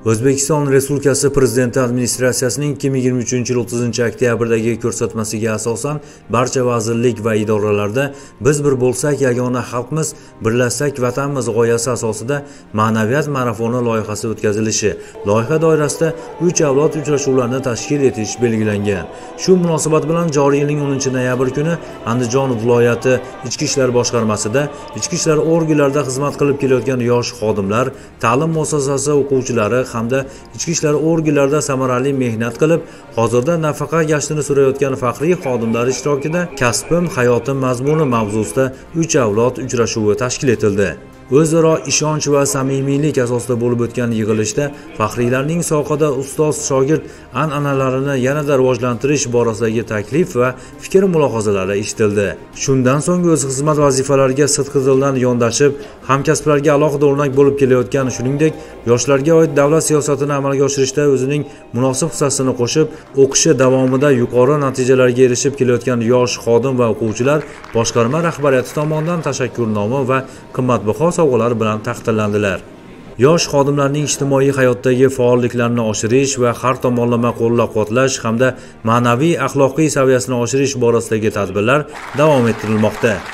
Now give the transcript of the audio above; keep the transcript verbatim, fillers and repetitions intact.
O'zbekiston Respublikasi Prezidenti Administratsiyasining ikki ming yigirma uchinchi yil o'ttizinchi oktyabrdagi ko'rsatmasiga asosan barcha vazirlik va idoralarda biz bir bo'lsak yagona xalqmiz, birlashsak vatanmiz g'oyasi asosida ma'naviyat marafoni loyihasi o'tkazilishi, loyiha doirasida uch avlod uchrashuvlarini tashkil etish belgilangan. Shu munosabat bilan joriy yilning o'ninchi noyabr kuni Andijon viloyati Ichki ishlar boshqarmasida ichki ishlar organlarida xizmat qilib kelayotgan yosh xodimlar, ta'lim muassasasi o'quvchilari hamda ichki ishlar organlarida samarali mehnat qilib, hozirda nafaqa gashtini so'rayotgan faxriy xodimlar ishtirokida Kasbim, hayotim mazmuni mavzusida uch avlod uchrashuvi tashkil etildi. O'zaro ishonch va samimiylik asosida bo'lib o'tgan yig'ilishda faxriylarning sohada ustoz shogird an'analarini yanada rivojlantirish borasidagi taklif va fikr mulohazalari eshitildi. Shundan so'ng o'z xizmat vazifalariga sidqidildan yondashib, hamkasblarga alohida o'rnak bo'lib kelayotgan, shuningdek, yoshlarga oid davlat siyosatini amalga oshirishda o'zining munosib hissasini qo'shib, o'qishi davomida yuqori natijalarga erishib kelayotgan yosh xodim va o'quvchilar boshqarma rahbariyati tomonidan tashakkurnoma va qimmatbaho sovg'alar bilan taqdirlandilar. Yosh xodimlarning ijtimoiy hayotdagi faolliklarini oshirish va har tomonlama qo'llab-quvvatlash hamda ma'naviy axloqiy saviyasini oshirish borasidagi tadbirlar davom ettirilmoqda.